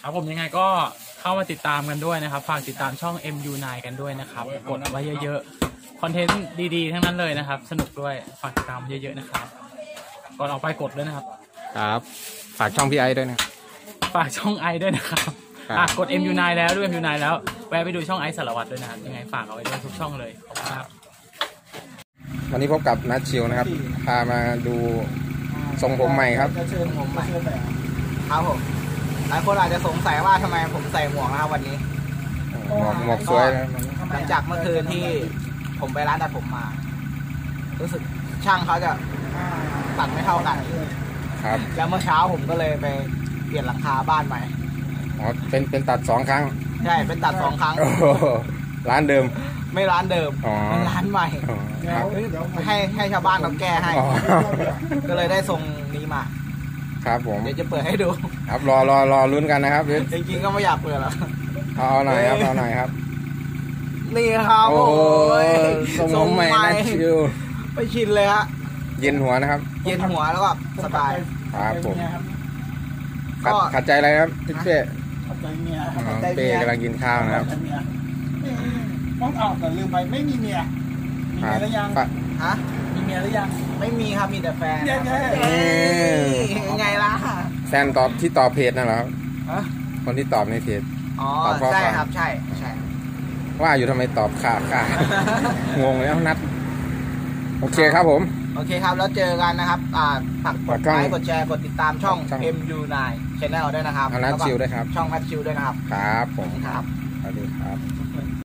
ครับผมยังไงก็เข้ามาติดตามกันด้วยนะครับฝากติดตามช่อง MU9 กันด้วยนะครับกดไว้เยอะๆคอนเทนต์ดีๆทั้งนั้นเลยนะครับสนุกด้วยฝากติดตามเยอะๆนะครับก่อนออกไปกดด้วยนะครับครับฝากช่องพี่ไอด้วยนะฝากช่องไอด้วยนะครับกด MU9 แล้วด้วย MU9 แล้วแวะไปดูช่องไอสารวัตรด้วยนะครับยังไงฝากเอาไว้ด้วยทุกช่องเลยขอบคุณครับวันนี้พบกับนัทชิวนะครับพามาดูทรงผมใหม่ครับทรงผมใหม่ครับผมหลายคนอาจจะสงสัยว่าทำไมผมใส่หมวกนะครับวันนี้หมวกสวยนะหลังจากเมื่อคืนที่ผมไปร้านตัดผมมารู้สึกช่างเขาจะตัดไม่เท่ากันครับแล้วเมื่อเช้าผมก็เลยไปเปลี่ยนหลังคาบ้านใหม่อ๋อเป็นตัด2 ครั้งใช่เป็นตัด2 ครั้งร้านเดิมไม่ร้านเดิมเป็นร้านใหม่ให้ชาวบ้านเขาแก้ให้ก็เลยได้ทรงนี้มาครับผมเดี๋ยวจะเปิดให้ดูครับรอลุ้นกันนะครับจริงๆก็ไม่อยากเปิดหรอกเอาหน่อยครับเอาหน่อยครับนี่ครับโอ้ยทรงใหม่นะชิวไปชินเลยฮะเย็นหัวนะครับเย็นหัวแล้วก็สบายครับผมขัดใจอะไรครับพี่เป้เป้กำลังกินข้าวนะครับมองออกแต่ลืมไปไม่มีเมียมีเมียหรือยังฮะมีเมียหรือยังไม่มีครับมีแต่แฟนยังไงล่ะแฟนที่ตอบเพจนั่นเหรอครับคนที่ตอบในเพจอ๋อใช่ครับใช่ว่าอยู่ทำไมตอบค่ะงงแล้วนัดโอเคครับผมโอเคครับแล้วเจอกันนะครับฝากกดไลค์กดแชร์กดติดตามช่อง MU9 Channel ด้วยนะครับนัทชิวด้วยครับช่องนัทชิวด้วยนะครับครับผมครับสวัสดีครับ